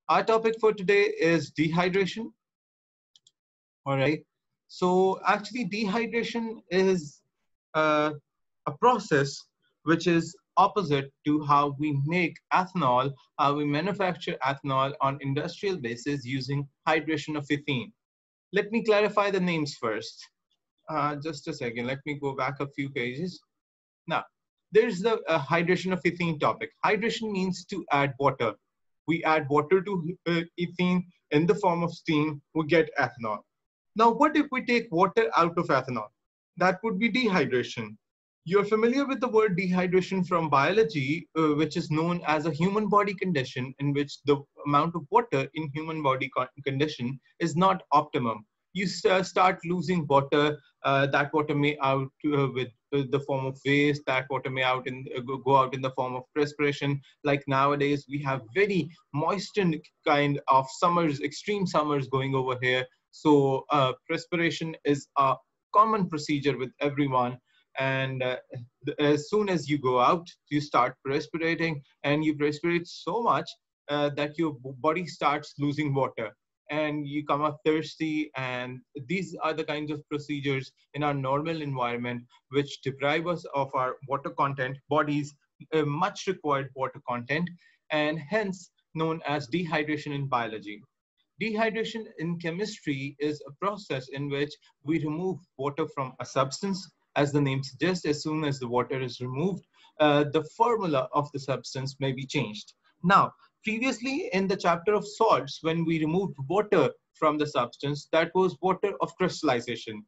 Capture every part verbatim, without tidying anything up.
Our topic for today is dehydration. All right. So actually, dehydration is uh, a process which is opposite to how we make ethanol, how we manufacture ethanol on industrial basis using hydration of ethene. Let me clarify the names first. Uh, just a second. Let me go back a few pages. Now, there's the uh, hydration of ethene topic. Hydration means to add water. We add water to uh, ethene in the form of steam, we get ethanol. Now, what if we take water out of ethanol? That would be dehydration. You're familiar with the word dehydration from biology, uh, which is known as a human body condition in which the amount of water in human body condition is not optimum. You st- start losing water. Uh, that water may out uh, with uh, the form of waste. That water may out in uh, go out in the form of perspiration. Like nowadays, we have very moistened kind of summers, extreme summers going over here. So uh, perspiration is a common procedure with everyone. And uh, as soon as you go out, you start perspirating, and you perspirate so much uh, that your body starts losing water and you come up thirsty. And these are the kinds of procedures in our normal environment which deprive us of our water content, bodies uh, much required water content, and hence known as dehydration in biology. Dehydration in chemistry is a process in which we remove water from a substance. As the name suggests, as soon as the water is removed, uh, the formula of the substance may be changed. Now, previously in the chapter of salts, when we removed water from the substance, that was water of crystallization.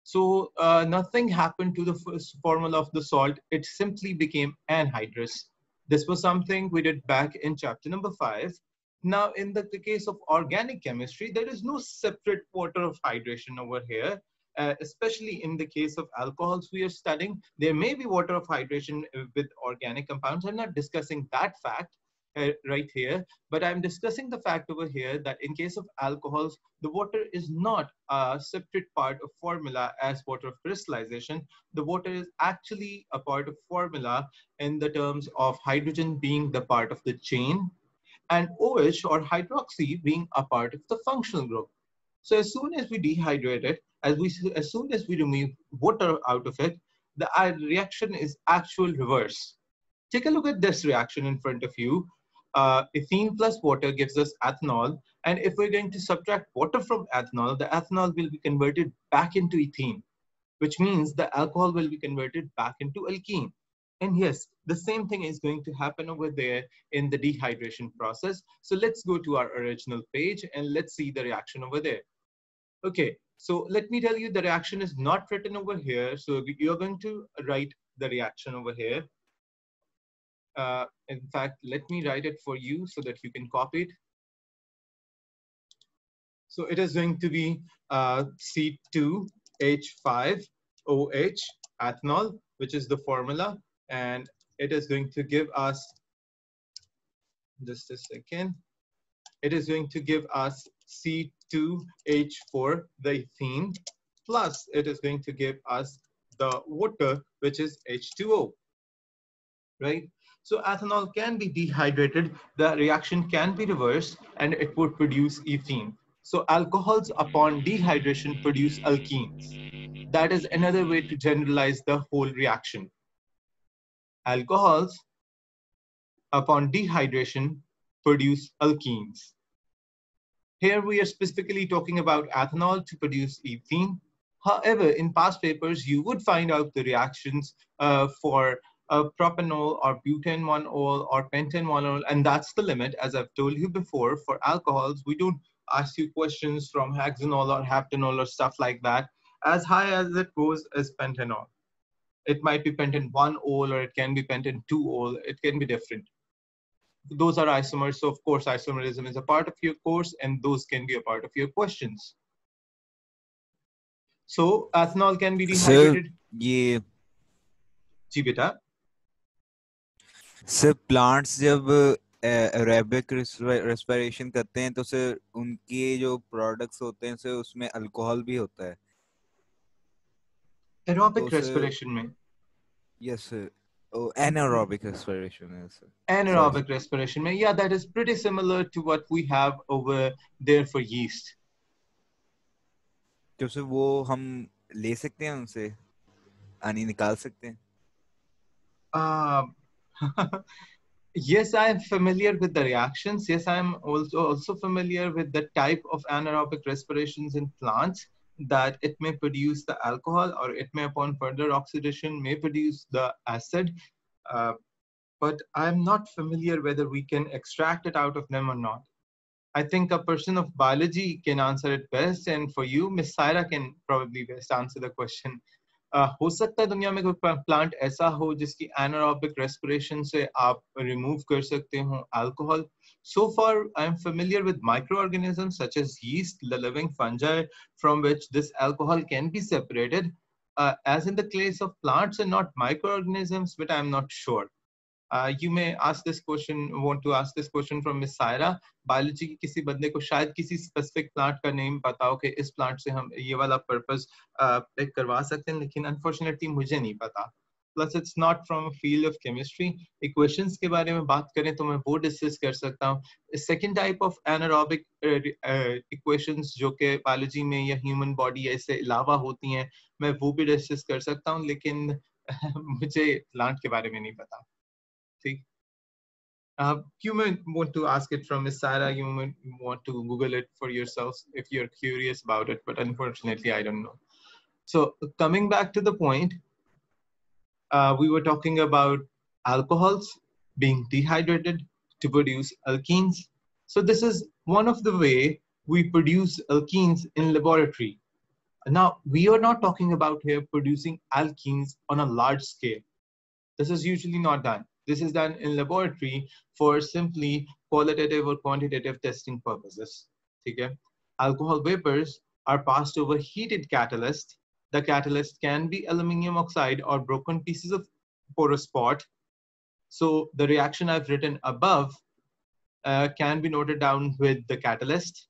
So uh, nothing happened to the first formula of the salt. It simply became anhydrous. This was something we did back in chapter number five. Now, in the, the case of organic chemistry, there is no separate water of hydration over here. Uh, especially in the case of alcohols we are studying, there may be water of hydration with organic compounds. I'm not discussing that fact uh, right here, but I'm discussing the fact over here that in case of alcohols, the water is not a separate part of formula as water of crystallization. The water is actually a part of formula in the terms of hydrogen being the part of the chain, and OH or hydroxy being a part of the functional group. So as soon as we dehydrate it, as we as soon as we remove water out of it, the uh, reaction is actual reverse. Take a look at this reaction in front of you. Uh, ethene plus water gives us ethanol, and if we're going to subtract water from ethanol, the ethanol will be converted back into ethene, which means the alcohol will be converted back into alkene. And yes, the same thing is going to happen over there in the dehydration process. So let's go to our original page and let's see the reaction over there. Okay, so let me tell you, the reaction is not written over here. So you're going to write the reaction over here. Uh, in fact, let me write it for you so that you can copy it. So it is going to be uh, C two H five O H, ethanol, which is the formula. And it is going to give us, just a second, it is going to give us C two H four, the ethene, plus it is going to give us the water, which is H two O, right? So ethanol can be dehydrated, the reaction can be reversed, and it would produce ethene. So alcohols upon dehydration produce alkenes. That is another way to generalize the whole reaction. Alcohols upon dehydration produce alkenes. Here we are specifically talking about ethanol to produce ethene. However, in past papers, you would find out the reactions uh, for uh, propanol or butane one-ol or pentane one-ol, and that's the limit. As I've told you before, for alcohols, we don't ask you questions from hexanol or heptanol or stuff like that. As high as it goes is pentanol. It might be pentane one-ol or it can be pentane two-ol. It can be different. Those are isomers. So of course, isomerism is a part of your course and those can be a part of your questions. So ethanol can be Sir, dehydrated. ये जी बेटा. Sir plants जब aerobic respiration करते हैं तो sir उनके जो products होते हैं सर उसमें अल्कोहल भी होता है. Aerobic तो सर respiration में. Yes sir Oh, anaerobic respiration is. Sorry. Anaerobic respiration. Yeah, that is pretty similar to what we have over there for yeast. तो फिर वो हम ले सकते हैं उनसे पानी निकाल सकते हैं. Uh, yes, I am familiar with the reactions. Yes, I am also also familiar with the type of anaerobic respirations in plants, that it may produce the alcohol, or it may, upon further oxidation, may produce the acid. Uh, but I'm not familiar whether we can extract it out of them or not. I think a person of biology can answer it best, and for you, Miss Saira can probably best answer the question. Uh, हो सकता है दुनिया में कोई plant ऐसा हो जिसकी anaerobic respiration से आप remove कर सकते हो alcohol. So far, I am familiar with microorganisms such as yeast, the living fungi from which this alcohol can be separated, uh, as in the case of plants and not microorganisms, but I am not sure. Uh, you may ask this question, want to ask this question from Miss Saira. Biology की किसी बंदे को शायद किसी specific plant का name पता हो कि इस plant से हम ये वाला purpose pick करवा सकते हैं, लेकिन unfortunately मुझे नहीं पता. Plus it's not from a field of chemistry. Equations के बारे में बात करें तो मैं वो discuss कर सकता हूँ. Second type of anaerobic uh, uh, equations जो कि biology में या human body ऐसे अलावा होती हैं, मैं वो भी discuss कर सकता हूँ, लेकिन मुझे plant के बारे में नहीं पता. See, uh, you may want to ask it from Miss Sarah. You might want to Google it for yourselves if you're curious about it, but unfortunately, I don't know. So coming back to the point, uh, we were talking about alcohols being dehydrated to produce alkenes. So this is one of the way we produce alkenes in laboratory. Now, we are not talking about here producing alkenes on a large scale. This is usually not done. This is done in laboratory for simply qualitative or quantitative testing purposes. Okay? Alcohol vapors are passed over heated catalyst. The catalyst can be aluminum oxide or broken pieces of porous pot. So the reaction I've written above uh, can be noted down with the catalyst,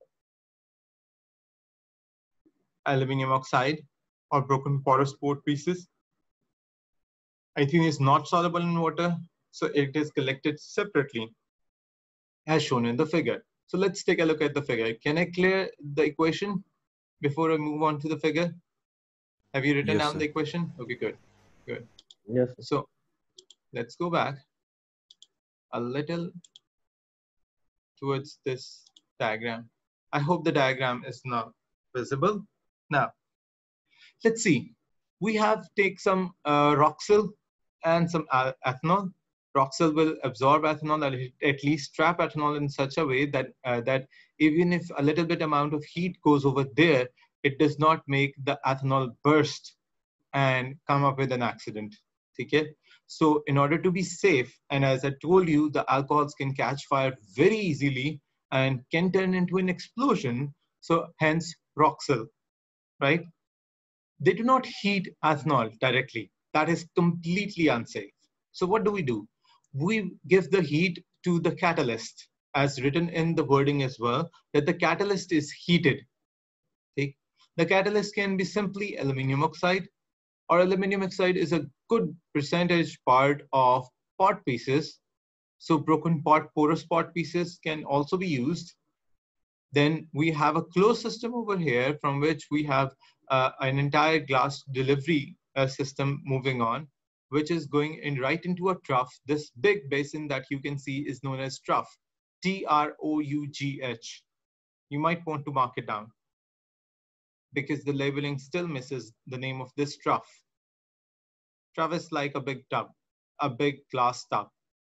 aluminum oxide or broken porous pot pieces. Ethene is not soluble in water, so it is collected separately, as shown in the figure. So let's take a look at the figure. Can I clear the equation before I move on to the figure? Have you written Yes, down sir. the equation? Okay, good, good. Yes. Sir. So let's go back a little towards this diagram. I hope the diagram is now visible. Now, let's see. We have take some uh, Roxyl and some ethanol. Roxyl will absorb ethanol, or at least trap ethanol in such a way that uh, that even if a little bit amount of heat goes over there, it does not make the ethanol burst and come up with an accident. Okay? So in order to be safe, and as I told you, the alcohols can catch fire very easily and can turn into an explosion. So hence Roxyl, right? They do not heat ethanol directly. That is completely unsafe. So what do we do? We give the heat to the catalyst, as written in the wording as well, that the catalyst is heated. Okay? The catalyst can be simply aluminum oxide, or aluminum oxide is a good percentage part of pot pieces. So broken pot, porous pot pieces can also be used. Then we have a closed system over here from which we have uh, an entire glass delivery uh, system moving on, which is going in right into a trough. This big basin that you can see is known as trough, T R O U G H. You might want to mark it down because the labeling still misses the name of this trough. Trough is like a big tub, a big glass tub.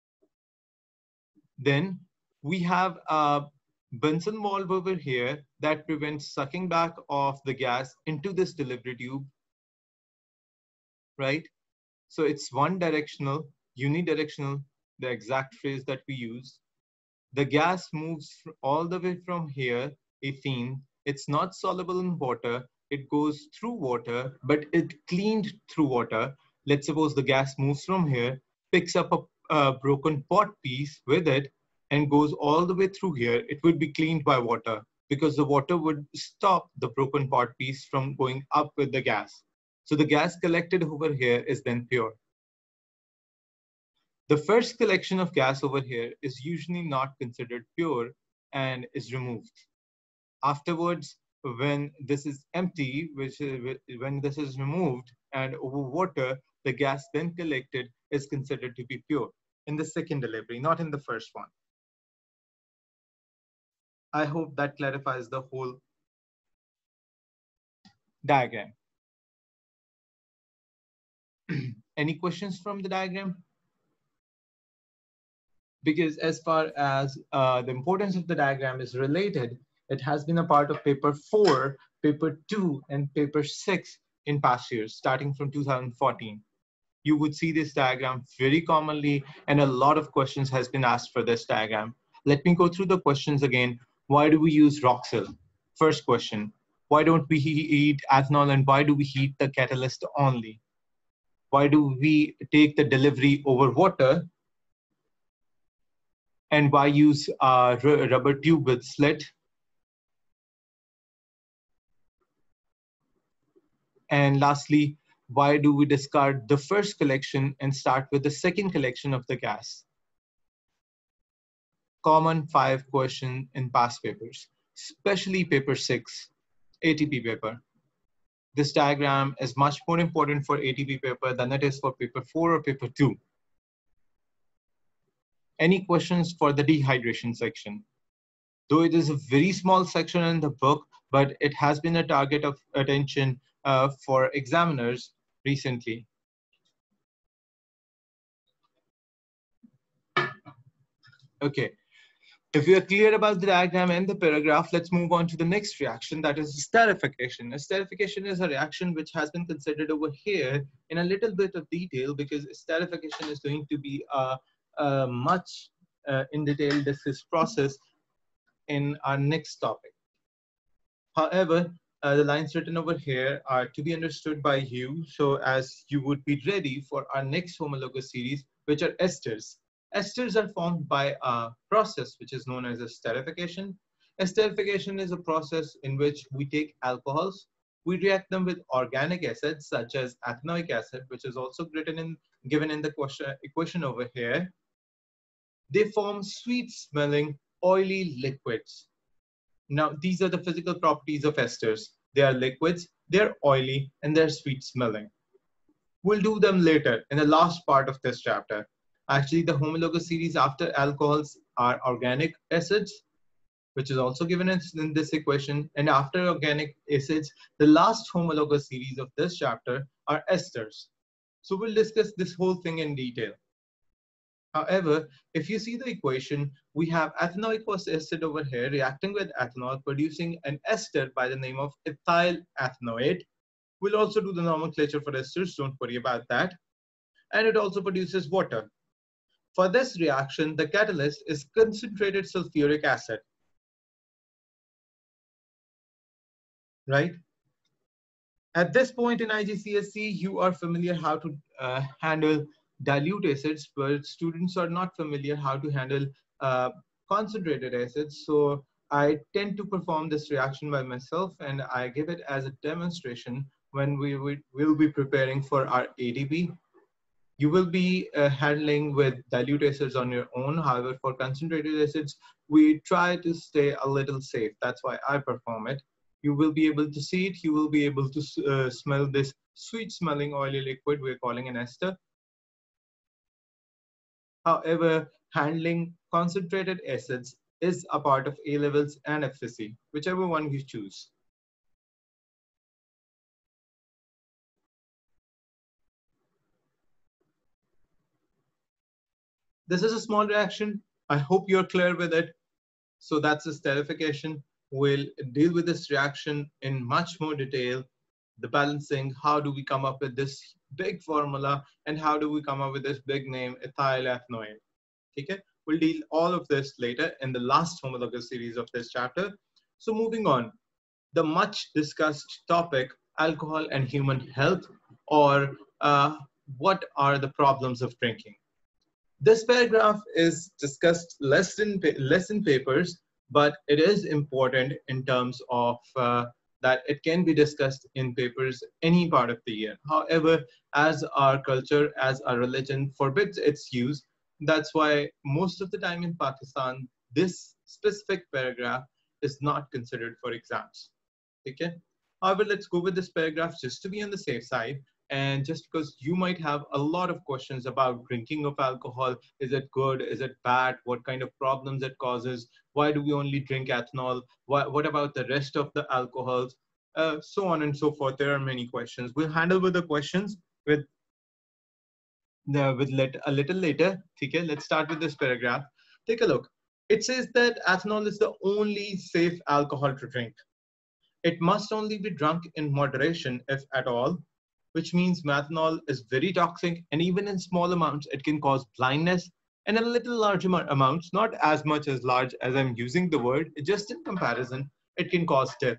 Then we have a Bunsen valve over here that prevents sucking back of the gas into this delivery tube, right? So it's one directional, unidirectional, the exact phrase that we use. The gas moves all the way from here, ethene. It's not soluble in water. It goes through water, but it cleaned through water. Let's suppose the gas moves from here, picks up a, a broken pot piece with it, and goes all the way through here. It would be cleaned by water because the water would stop the broken pot piece from going up with the gas. So the gas collected over here is then pure. The first collection of gas over here is usually not considered pure and is removed. Afterwards, when this is empty, which is, when this is removed and over water, the gas then collected is considered to be pure in the second delivery, not in the first one. I hope that clarifies the whole diagram. Any questions from the diagram? Because as far as uh, the importance of the diagram is related, it has been a part of paper four, paper two, and paper six in past years, starting from two thousand fourteen. You would see this diagram very commonly, and a lot of questions has been asked for this diagram. Let me go through the questions again. Why do we use Roxil? First question. Why don't we heat ethanol, and why do we heat the catalyst only? Why do we take the delivery over water? And why use a rubber tube with slit? And lastly, why do we discard the first collection and start with the second collection of the gas? Common five question in past papers, especially paper six, A T P paper. This diagram is much more important for A T P paper than it is for paper four or paper two. Any questions for the dehydration section? Though it is a very small section in the book, but it has been a target of attention uh, for examiners recently. Okay, if we are clear about the diagram and the paragraph, let's move on to the next reaction, that is esterification. Esterification is a reaction which has been considered over here in a little bit of detail, because esterification is going to be a, a much uh, in detail discussed process in our next topic. However, uh, the lines written over here are to be understood by you, so as you would be ready for our next homologous series, which are esters. Esters are formed by a process which is known as esterification. Esterification is a process in which we take alcohols, we react them with organic acids such as ethanoic acid, which is also written in, given in the question, equation over here. They form sweet smelling, oily liquids. Now, these are the physical properties of esters. They are liquids, they're oily, and they're sweet smelling. We'll do them later in the last part of this chapter. Actually, the homologous series after alcohols are organic acids, which is also given in this equation. And after organic acids, the last homologous series of this chapter are esters. So we'll discuss this whole thing in detail. However, if you see the equation, we have ethanoic acid over here reacting with ethanol, producing an ester by the name of ethyl ethanoate. We'll also do the nomenclature for esters, don't worry about that. And it also produces water. For this reaction, the catalyst is concentrated sulfuric acid. Right? At this point in I G C S E, you are familiar how to uh, handle dilute acids, but students are not familiar how to handle uh, concentrated acids. So I tend to perform this reaction by myself, and I give it as a demonstration when we will be preparing for our A T P. You will be uh, handling with dilute acids on your own. However, for concentrated acids, we try to stay a little safe. That's why I perform it. You will be able to see it. You will be able to uh, smell this sweet smelling oily liquid we're calling an ester. However, handling concentrated acids is a part of A levels and F S C, whichever one you choose. This is a small reaction. I hope you're clear with it. So that's esterification. We'll deal with this reaction in much more detail. The balancing, how do we come up with this big formula, and how do we come up with this big name, ethyl ethanoate? Okay, we'll deal all of this later in the last homologous series of this chapter. So moving on, the much discussed topic, alcohol and human health, or uh, what are the problems of drinking? This paragraph is discussed less in, less in papers, but it is important in terms of uh, that it can be discussed in papers any part of the year. However, as our culture, as our religion forbids its use, That's why most of the time in Pakistan, this specific paragraph is not considered for exams. Okay. However, let's go with this paragraph just to be on the safe side. And just because you might have a lot of questions about drinking of alcohol, is it good? Is it bad? What kind of problems it causes? Why do we only drink ethanol? What, what about the rest of the alcohols? Uh, so on and so forth. There are many questions. We'll handle with the questions with the, with let, a little later. Okay, let's start with this paragraph. Take a look. It says that ethanol is the only safe alcohol to drink. It must only be drunk in moderation, if at all, which means methanol is very toxic, and even in small amounts, it can cause blindness, and in a little larger amounts, not as much as large as I'm using the word, just in comparison, it can cause death.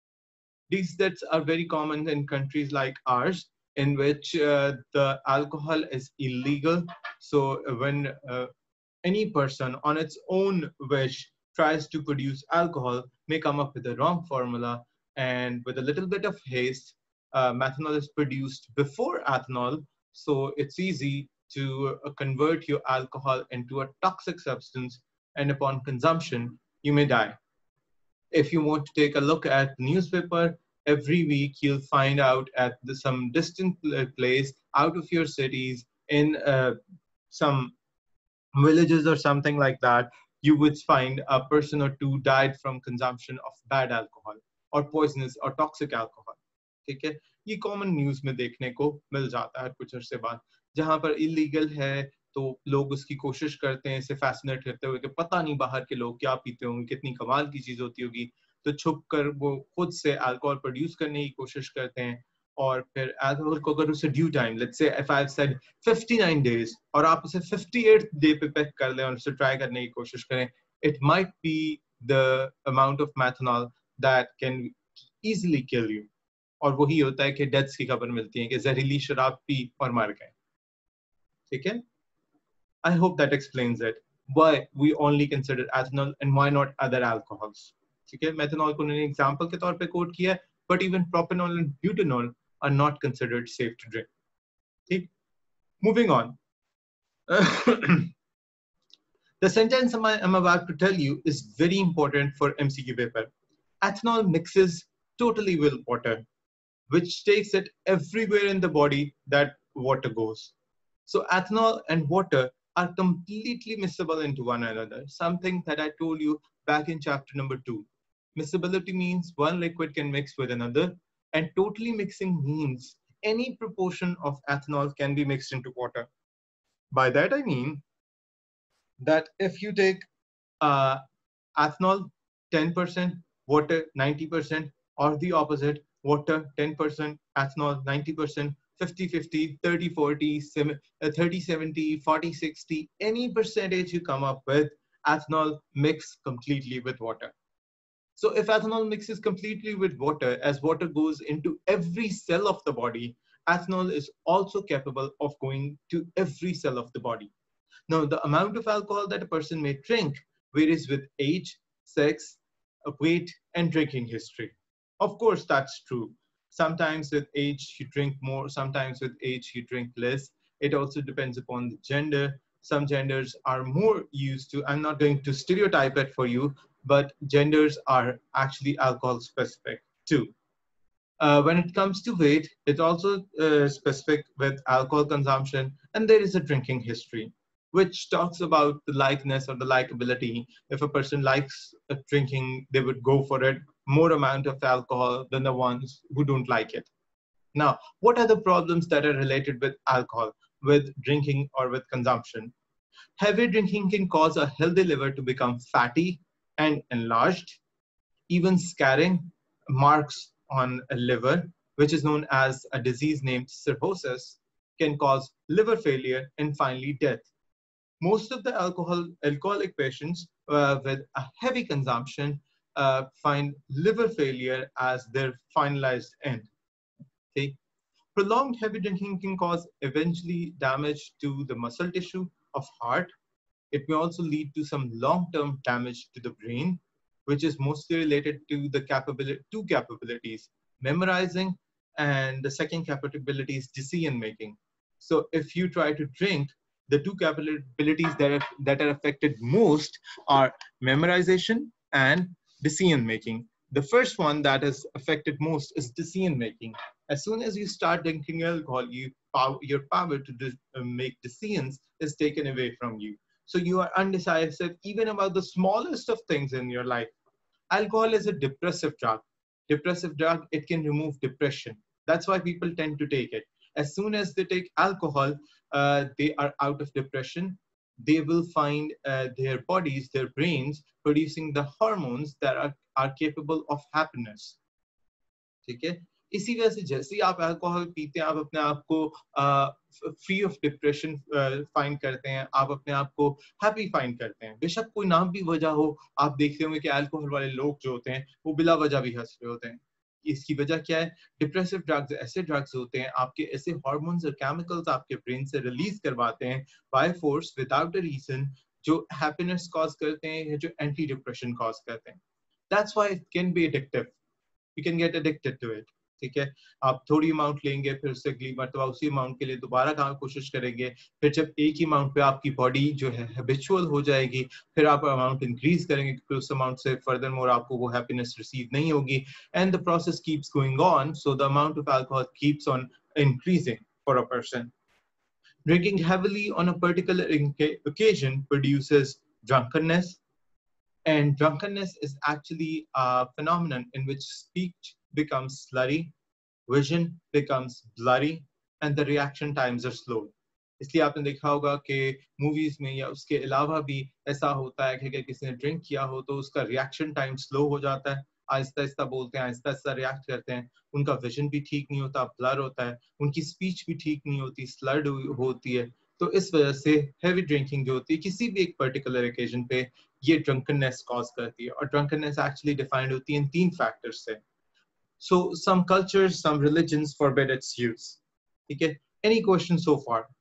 These deaths are very common in countries like ours, in which uh, the alcohol is illegal. So when uh, any person on its own wish tries to produce alcohol, may come up with the wrong formula, and with a little bit of haste, uh, methanol is produced before ethanol, so it's easy to uh, convert your alcohol into a toxic substance, and upon consumption, you may die. If you want to take a look at newspaper, every week you'll find out at the, some distant place out of your cities in uh, some villages or something like that, you would find a person or two died from consumption of bad alcohol or poisonous or toxic alcohol. ठीक है, ये common news में देखने को मिल जाता है कुछ अरसे बाद. जहां पर इलीगल है तो लोग उसकी कोशिश करते हैं इसे फैसिनेट करते हुए कि पता नहीं बाहर के लोग क्या पीते होंगे, कितनी कमाल की चीज होती होगी, तो छुप कर वो खुद से अल्कोहल प्रोड्यूस करने की कोशिश करते हैं. और फिर अल्कोहल को अगर उसे due time, let's say if I have said fifty-nine days, और आप उसे fifty-eighth डे पे पिक कर लें और उसे ट्राई करने की कोशिश करें, it might be the amount of methanol that can easily kill you. और वही होता है कि डेथ्स की खबर मिलती है कि जहरीली शराब पी और मर गए. ठीक है, I hope that explains it. Why we only consider ethanol and why not other alcohols. ठीक है, मेथनॉल को उन्होंने एग्जांपल के तौर पे कोट किया, but even propanol and butanol are not considered safe to drink. ठीक, moving on. The sentence I'm about to tell you is very important for M C Q paper. Ethanol mixes totally with water, which takes it everywhere in the body that water goes. So ethanol and water are completely miscible into one another, something that I told you back in chapter number two. Miscibility means one liquid can mix with another, and totally mixing means any proportion of ethanol can be mixed into water. By that I mean that if you take uh, ethanol ten percent, water ninety percent, or the opposite, water ten percent, ethanol ninety percent, fifty fifty, thirty forty, thirty seventy, forty sixty, any percentage you come up with, ethanol mix completely with water. So if ethanol mixes completely with water, as water goes into every cell of the body, ethanol is also capable of going to every cell of the body. Now, the amount of alcohol that a person may drink varies with age, sex, weight, and drinking history. Of course, that's true. Sometimes with age, you drink more. Sometimes with age, you drink less. It also depends upon the gender. Some genders are more used to, I'm not going to stereotype it for you, but genders are actually alcohol specific too. Uh, when it comes to weight, it's also uh, specific with alcohol consumption, and there is a drinking history, which talks about the likeness or the likability. If a person likes uh, drinking, they would go for it, more amount of alcohol than the ones who don't like it. Now, what are the problems that are related with alcohol, with drinking or with consumption? Heavy drinking can cause a healthy liver to become fatty and enlarged. Even scarring marks on a liver, which is known as a disease named cirrhosis, can cause liver failure and finally death. Most of the alcohol, alcoholic patients uh, with a heavy consumption uh, find liver failure as their finalized end. Okay? Prolonged heavy drinking can cause eventually damage to the muscle tissue of heart. It may also lead to some long-term damage to the brain, which is mostly related to the capability, two capabilities, memorizing, and the second capability is decision making. So if you try to drink, the two capabilities that are, that are affected most are memorization and decision making. The first one that is affected most is decision making. As soon as you start drinking alcohol, you power, your power to de uh, make decisions is taken away from you. So you are undecisive even about the smallest of things in your life. Alcohol is a depressive drug. Depressive drug, it can remove depression. That's why people tend to take it. As soon as they take alcohol, uh, they are out of depression. They will find uh, their bodies, their brains producing the hormones that are, are capable of happiness. ठीक है, इसी वजह से जैसे ही आप alcohol पीते हैं, आप अपने आप को फ्री ऑफ डिप्रेशन फाइंड करते हैं, आप अपने आप को हैप्पी फाइंड करते हैं, बेशक कोई नाम भी वजह हो. आप देखते होंगे कि अल्कोहल वाले लोग जो होते हैं वो बिला वजह भी हंस रहे होते हैं. इसकी वजह क्या है? डिप्रेसिव ड्रग्स ऐसे ड्रग्स होते हैं, आपके ऐसे हार्मोन्स और केमिकल्स आपके ब्रेन से रिलीज करवाते हैं by force without a reason, जो हैप्पीनेस कॉज करते हैं या जो एंटी डिप्रेशन कॉज करते हैं. That's why it can be addictive. You can get addicted to it. ठीक है, आप थोड़ी अमाउंट लेंगे, फिर उससे अगली मरतबा उसी अमाउंट के लिए दोबारा खाने की कोशिश करेंगे, फिर जब एक ही अमाउंट पे आपकी बॉडी जो है हैबिचुअल हो जाएगी, फिर आप अमाउंट इंक्रीज करेंगे क्योंकि उस अमाउंट से फर्दर मोर आपको वो हैप्पीनेस रिसीव नहीं होगी, and the process keeps going on. So the amount of alcohol keeps on increasing for a person. Drinking heavily on a particular occasion produces drunkenness. And drunkenness is actually a phenomenon in which speech becomes slurry, vision becomes blurry, and the reaction times are slow. इसलिए आपने देखा होगा कि movies में या उसके अलावा भी ऐसा होता है कि अगर किसी ने ड्रिंक किया हो तो उसका रिएक्शन टाइम स्लो हो जाता है, आहिस्ता आहिस्ता बोलते हैं, आहिस्ता आहिस्ता रिएक्ट करते हैं, उनका विजन भी ठीक नहीं होता, ब्लर होता है, उनकी स्पीच भी ठीक नहीं होती, स्लर्ड होती है. तो इस वजह से हैवी ड्रिंकिंग जो होती है किसी भी एक पर्टिकुलर ओकेजन पे ये ड्रंकननेस कॉज करती है. और ड्रंकननेस एक्चुअली डिफाइंड होती है इन तीन फैक्टर्स से. So some cultures, some religions forbid its use. ठीक है, एनी क्वेश्चन सो फार?